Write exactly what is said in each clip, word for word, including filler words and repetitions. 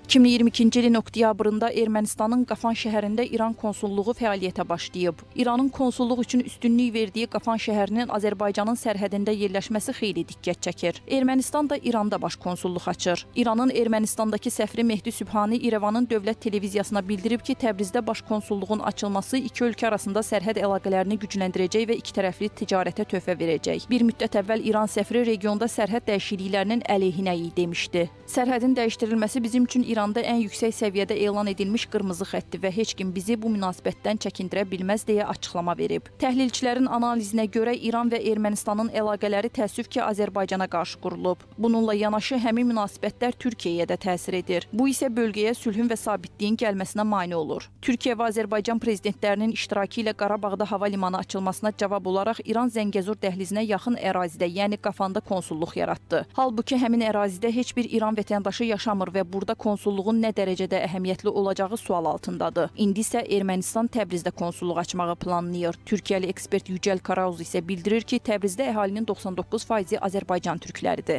iki min iyirmi ikinci ilin oktyabrında Ermənistanın Qafan şəhərində İran konsulluğu fəaliyyətə başlayıb. İranın konsulluq üçün üstünlük verdiyi Qafan şəhərinin Azərbaycanın sərhədində yerləşməsi xeyli diqqət çəkir. Ermənistan da İranda baş konsulluq açır. İranın Ermənistandakı səfiri Mehdi Sübhani İrəvanın dövlət televiziyasına bildirib ki, Təbrizdə baş konsulluğun açılması iki ölkə arasında sərhəd əlaqələrini gücləndirəcək və iki tərəfli ticarətə töhfə verəcək. Bir müddət əvvəl İran səfiri regionda sərhəd dəyişikliklərinin əleyhinə deymişdi. Sərhədin dəyişdirilməsi bizim üçün İranda ən yüksək səviyyədə elan edilmiş qırmızı xəttdir və heç kim bizi bu münasibətdən çəkindirə bilməz deyə açıqlama verib. Təhlilçilərin analizinə görə İran və Ermənistanın əlaqələri təəssüf ki, Azərbaycana qarşı qurulub. Bununla yanaşı həmin münasibətlər Türkiyəyə də təsir edir. Bu isə bölgəyə sülhün və sabitliyin gəlməsinə mane olur. Türkiyə və Azərbaycan prezidentlərinin iştirakı ilə Qarabağda hava limanı açılmasına cavab olaraq İran Zəngəzur dəhlizinə yaxın ərazidə, yəni Qafanda konsulluq yaratdı. Halbuki həmin ərazidə heç bir İran vətəndaşı yaşamır və burada konsulluğun nə dərəcədə əhəmiyyətli olacağı sual altındadır. İndi isə Ermənistan Təbrizdə konsulluq açmağı planlayır. Türkiyəli ekspert Yücəl Karauz isə bildirir ki, Təbrizdə əhalinin doxsan doqquz faizi Azərbaycan türkləridir.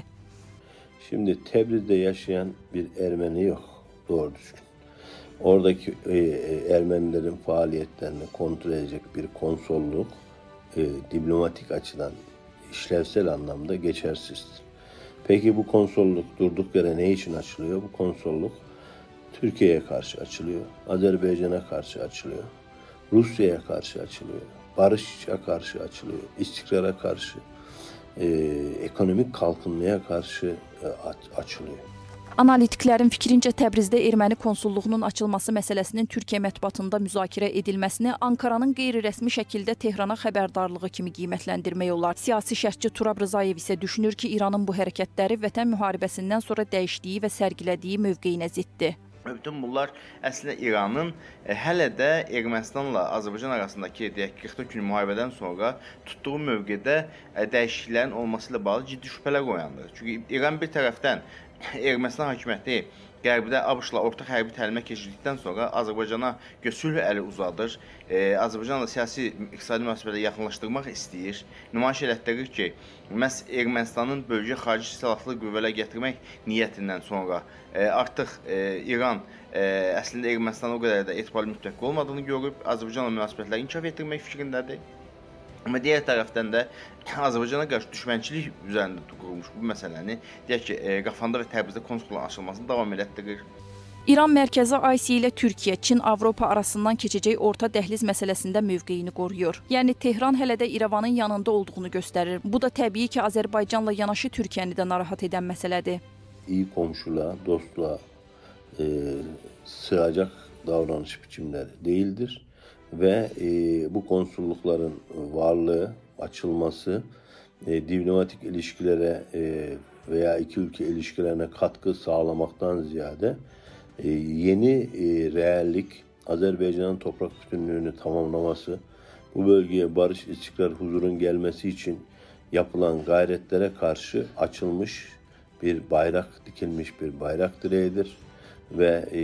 Şimdi Təbrizdə yaşayan bir Ermeni yok, doğru düzgün. Oradaki e, Ermenilerin faaliyetlerini kontrol edecek bir konsolluk e, diplomatik açıdan işlevsel anlamda geçersizdir. Peki bu konsolluk durduk yere ne için açılıyor? Bu konsolluk Türkiye'ye karşı açılıyor, Azerbaycan'a karşı açılıyor, Rusya'ya karşı açılıyor, barışa karşı açılıyor, istikrara karşı, e, ekonomik kalkınmaya karşı e, açılıyor. Analitiklərin fikrincə Təbrizdə erməni konsulluğunun açılması məsələsinin Türkiyə mətbuatında müzakirə edilməsini Ankaranın qeyri-rəsmi şəkildə Tehrana xəbərdarlığı kimi qiymətləndirmək olar. Siyasi şərhçi Turab Rzayev isə düşünür ki, İranın bu hərəkətləri Vətən müharibəsindən sonra dəyişdiyi və sərgilədiyi mövqeyinə ziddir. Bütün bunlar əslində İranın e, hələ də Ermənistanla Azərbaycan arasındakı deyək qırx dörd gün müharibədən sonra tutduğu mövqedə e, dəyişikliklərin olması ilə bağlı ciddi şübhələr oyandır. Çünki İran bir tərəfdən Ermənistan hakimiyyəti Qərbdə ABŞ-la ortaq hərbi təlimə keçirdikdən sonra Azərbaycana sülh əli uzadır. E, Azərbaycanla siyasi, iqtisadi münasibətləri yaxınlaşdırmaq istəyir. Nümayiş elətdirir ki, məhz Ermənistanın bölgə xarici silahlı qüvvələr gətirmək niyyətindən sonra e, artıq e, İran e, əslində Ermənistana o qədər də etibarlı müttəfiq olmadığını görüb, Azərbaycanla münasibətləri inkişaf etdirmək fikrindədir. Amma digər tərəfdən də Azərbaycana qarşı düşmənçilik üzərində qurulmuş bu məsələni deyək ki, Qafanda və Təbrizdə konsulluğun açılmasını davam elətdirir. İran Mərkəzi Asiya ilə Türkiyə, Çin, Avropa arasından keçəcək orta dəhliz məsələsində mövqeyini qoruyur. Yəni Tehran hələ də İrəvanın yanında olduğunu göstərir. Bu da təbii ki, Azərbaycanla yanaşı Türkiyəni də narahat edən məsələdir. İyi komşuluğa, dostluğa e, sığacak davranış biçimleri değildir. Ve e, bu konsullukların varlığı, açılması, e, diplomatik ilişkilere e, veya iki ülke ilişkilerine katkı sağlamaktan ziyade e, yeni e, reallik, Azerbaycan'ın toprak bütünlüğünü tamamlaması, bu bölgeye barış, istikrar, huzurun gelmesi için yapılan gayretlere karşı açılmış bir bayrak, dikilmiş bir bayrak direğidir ve e,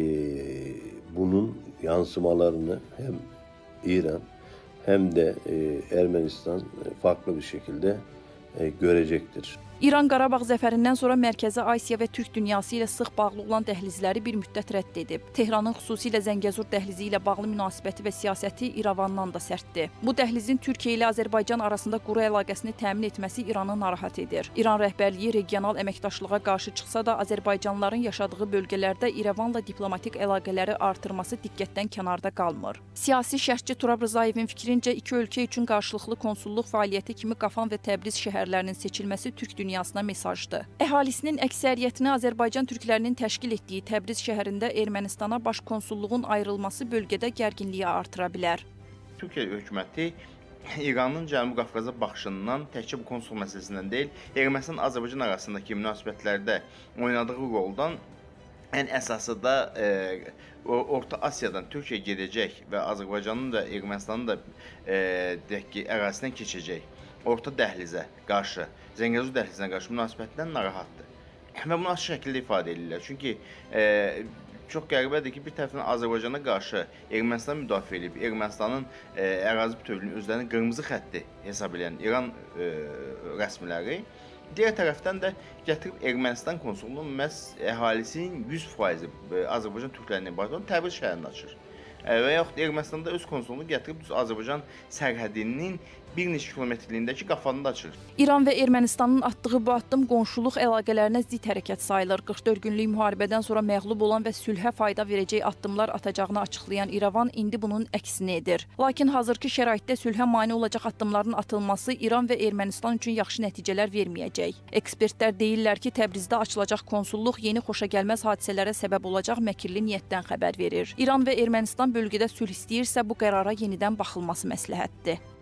bunun yansımalarını hem İran hem de e, Ermənistan farklı bir şekilde e, görecektir. İran Qarabağ zəfərindən sonra Mərkəzi Asiya və Türk dünyası ilə sıx bağlı olan dəhlizləri bir müddət rədd edib. Tehranın xüsusilə Zəngəzur dəhlizi ilə bağlı münasibəti və siyasəti İrəvandan da sərtdir. Bu dəhlizin Türkiyə ilə Azərbaycan arasında quru əlaqəsini təmin etməsi İranı narahat edir. İran rəhbərliyi regional əməkdaşlığa qarşı çıxsa da Azərbaycanlıların yaşadığı bölgələrdə İrəvanla diplomatik əlaqələri artırması diqqətdən kənarda qalmır. Siyasi şərhçi Turab Rzayevin fikrincə iki ölkə üçün qarşılıqlı konsulluq fəaliyyəti kimi Qafan və Təbriz şəhərlərinin seçilməsi Türk dünyasına mesajdır. Əhalisinin əksəriyyətini Azərbaycan türklərinin təşkil etdiyi Təbriz şəhərində Ermənistana baş konsulluğun ayrılması bölgədə gərginliyi artıra bilər. Türkiyə hökuməti İranın Cənubi Qafqaza baxışından təkcə bu konsul məsələsindən deyil, Ermənistan-Azərbaycan arasındakı münasibətlərdə oynadığı roldan ən əsası da e, Orta Asiyadan Türkiyə gedəcək və Azərbaycanın da Ermənistanın da e, deyək ki, ərazisindən keçəcək orta dəhlizə qarşı, Zəngəzur dəhlizinə qarşı münasibətdən narahatdır. Və bunu açıq şəkildə ifadə edirlər. Çünki e, çox qəribədir ki, bir tərəfdən Azərbaycana qarşı Ermənistan müdafiə edib, Ermənistanın e, ərazi bütövlüyünün özlərinin qırmızı xətti hesab edən İran e, rəsmiləri Digər tərəfdən də gətirib Ermənistan konsulluğunun məhz əhalisinin yüz faizi Azərbaycan türklərindən ibarət olan Təbriz şəhərini açır. Və yaxud Ermənistanda öz konsulluğunu gətirib düz Azərbaycan sərhədinin bir neçə kilometrliyindəki qafanını da açır. İran və Ermənistanın atdığı bu addım qonşuluq əlaqələrinə zidd hərəkət sayılır. qırx dörd günlük müharibədən sonra məğlub olan və sülhə fayda verəcək addımlar atacağını açıqlayan İrəvan indi bunun əksini edir. Lakin hazırki şəraitdə sülhə mane olacaq addımların atılması İran və Ermənistan üçün yaxşı nəticələr verməyəcək. Ekspertlər deyirlər ki, Təbrizdə açılacaq konsulluq yeni xoşagəlməz hadisələrə səbəb olacaq məkirli niyyətdən xəbər verir. İran və Ermənistan bölgədə sülh istəyirsə, bu qərara yenidən baxılması məsləhətdir.